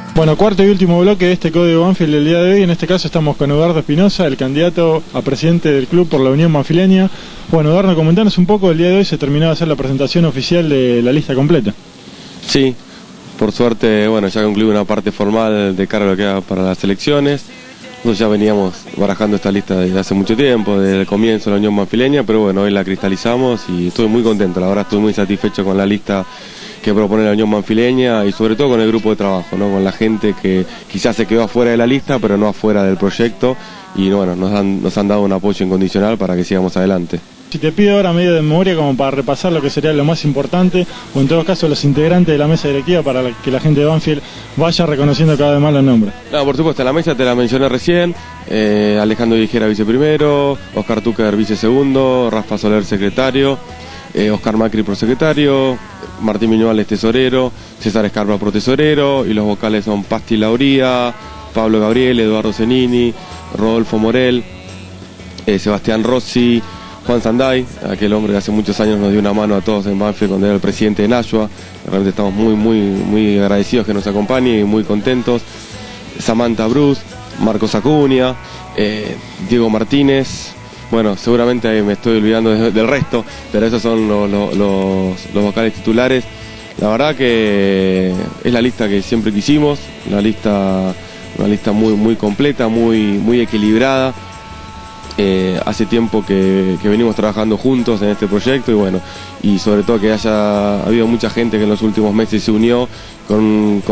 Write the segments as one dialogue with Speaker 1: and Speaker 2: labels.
Speaker 1: Bueno, cuarto y último bloque de este Código Banfield del día de hoy. En este caso estamos con Eduardo Espinosa, el candidato a presidente del club por la Unión Banfileña. Bueno, Eduardo, comentanos un poco, el día de hoy se terminó de hacer la presentación oficial de la lista completa.
Speaker 2: Sí, por suerte, bueno, ya concluí una parte formal de cara a lo que haga para las elecciones. Nosotros ya veníamos barajando esta lista desde hace mucho tiempo, desde el comienzo de la Unión Banfileña, pero bueno, hoy la cristalizamos y estoy muy contento, la verdad estoy muy satisfecho con la lista que propone la Unión Banfileña y sobre todo con el grupo de trabajo, ¿no? Con la gente que quizás se quedó afuera de la lista, pero no afuera del proyecto, y bueno, nos han dado un apoyo incondicional para que sigamos adelante.
Speaker 1: Si te pido ahora medio de memoria como para repasar lo que sería lo más importante, o en todo caso los integrantes de la mesa directiva, para que la gente de Banfield vaya reconociendo cada vez más los nombres.
Speaker 2: No, por supuesto, la mesa te la mencioné recién, Alejandro Vigera viceprimero, Oscar Tucker vicesegundo, Rafa Soler secretario, Oscar Macri prosecretario, Martín Miñuales tesorero, César Escarpa protesorero, y los vocales son Pasti Lauría, Pablo Gabriel, Eduardo Zenini, Rodolfo Morel, Sebastián Rossi, Juan Sanday, aquel hombre que hace muchos años nos dio una mano a todos en Banfield cuando era el presidente de Nashua. Realmente estamos muy agradecidos que nos acompañe y muy contentos. Samantha Bruce, Marcos Acuña, Diego Martínez. Bueno, seguramente me estoy olvidando del resto, pero esos son los vocales titulares. La verdad que es la lista que siempre quisimos, una lista muy completa, muy equilibrada. Hace tiempo que venimos trabajando juntos en este proyecto y bueno, y sobre todo que haya habido mucha gente que en los últimos meses se unió con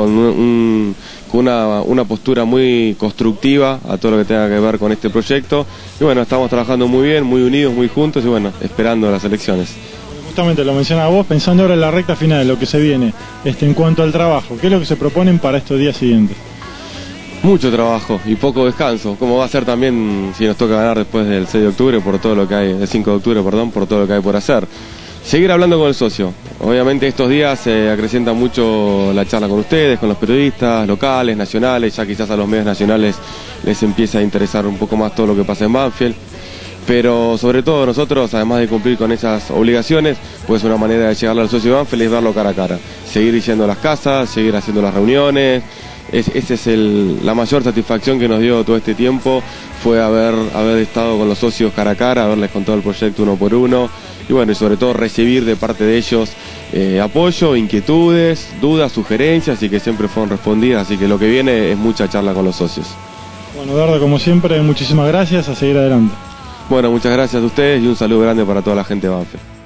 Speaker 2: una postura muy constructiva a todo lo que tenga que ver con este proyecto. Y bueno, estamos trabajando muy bien, muy unidos, muy juntos y bueno, esperando las elecciones.
Speaker 1: Justamente lo mencionaba vos, pensando ahora en la recta final, lo que se viene, en cuanto al trabajo, ¿qué es lo que se proponen para estos días siguientes?
Speaker 2: Mucho trabajo y poco descanso, como va a ser también si nos toca ganar después del 6 de octubre, por todo lo que hay, del 5 de octubre, perdón, por todo lo que hay por hacer. Seguir hablando con el socio. Obviamente estos días se acrecienta mucho la charla con ustedes, con los periodistas locales, nacionales, ya quizás a los medios nacionales les empieza a interesar un poco más todo lo que pasa en Banfield. Pero sobre todo nosotros, además de cumplir con esas obligaciones, pues una manera de llegarle al socio de Banfield es verlo cara a cara. Seguir yendo a las casas, seguir haciendo las reuniones. Esa es la mayor satisfacción que nos dio todo este tiempo, fue haber estado con los socios cara a cara, haberles contado el proyecto uno por uno y bueno, y sobre todo recibir de parte de ellos apoyo, inquietudes, dudas, sugerencias y que siempre fueron respondidas, así que lo que viene es mucha charla con los socios.
Speaker 1: Bueno, Eduardo, como siempre, muchísimas gracias, a seguir adelante.
Speaker 2: Bueno, muchas gracias a ustedes y un saludo grande para toda la gente de Banfield.